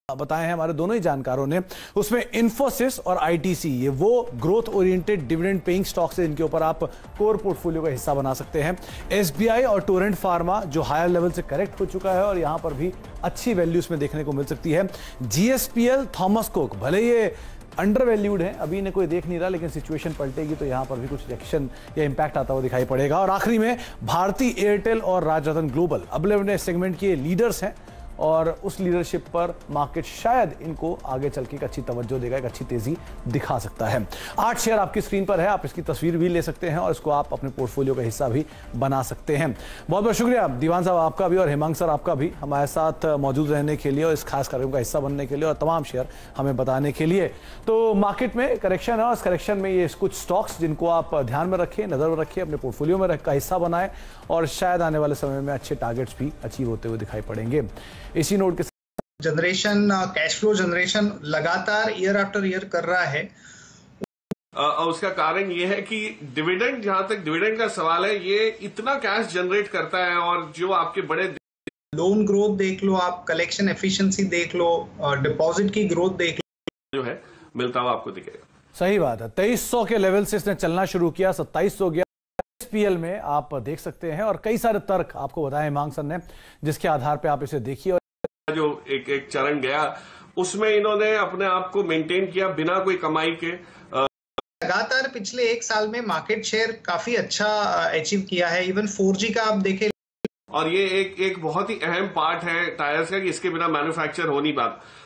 बताए हैं हमारे दोनों ही जानकारों ने, उसमें इन्फोसिस और आईटीसी ये वो growth oriented dividend paying stocks है जिनके ऊपर आप कोर पोर्टफोलियो का हिस्सा बना सकते हैं। एसबीआई और टोरेंट फार्मा जो हायर लेवल से करेक्ट हो चुका है और यहां पर भी अच्छी वैल्यू इसमें देखने को मिल सकती है। जीएसपीएल, थॉमस कुक भले ये अंडर वैल्यूड है, अभी इन्हें कोई देख नहीं रहा, लेकिन सिचुएशन पलटेगी तो यहां पर भी कुछ रिएक्शन या इंपैक्ट आता हुआ दिखाई पड़ेगा। और आखिरी में भारती एयरटेल और राजरत्न ग्लोबल अगले सेगमेंट के लीडर्स हैं और उस लीडरशिप पर मार्केट शायद इनको आगे चल के एक अच्छी तवज्जो देगा, एक अच्छी तेजी दिखा सकता है। 8 शेयर आपकी स्क्रीन पर है, आप इसकी तस्वीर भी ले सकते हैं और इसको आप अपने पोर्टफोलियो का हिस्सा भी बना सकते हैं। बहुत बहुत शुक्रिया दीवान साहब आपका भी और हेमांग सर आपका भी हमारे साथ मौजूद रहने के लिए और इस खास कार्यक्रम का हिस्सा बनने के लिए और तमाम शेयर हमें बताने के लिए। तो मार्केट में करेक्शन है और इस करेक्शन में ये कुछ स्टॉक्स जिनको आप ध्यान में रखें, नजर में रखें, अपने पोर्टफोलियो में का हिस्सा बनाएं और शायद आने वाले समय में अच्छे टारगेट्स भी अचीव होते हुए दिखाई पड़ेंगे। इसी नोट के जनरेशन, कैश फ्लो जनरेशन लगातार ईयर आफ्टर ईयर कर रहा है। उसका कारण ये है कि डिविडेंड, जहां तक डिविडेंड का सवाल है, ये इतना कैश जनरेट करता है और जो आपके बड़े लोन ग्रोथ देख लो, आप कलेक्शन एफिशिएंसी देख लो, डिपॉजिट की ग्रोथ देख लो, जो है मिलता हुआ आपको दिखेगा। सही बात है, 2300 के लेवल से इसने चलना शुरू किया, 2700 गया। एसपीएल में आप देख सकते हैं और कई सारे तर्क आपको बताए हेमांग सर ने, जिसके आधार पर आप इसे देखिए। और जो एक चरण गया उसमें इन्होंने अपने आप को मेंटेन किया बिना कोई कमाई के। लगातार पिछले 1 साल में मार्केट शेयर काफी अच्छा अचीव किया है। इवन 4G का आप देखें, और ये एक बहुत ही अहम पार्ट है टायर्स का कि इसके बिना मैन्युफैक्चर हो नहीं पाता।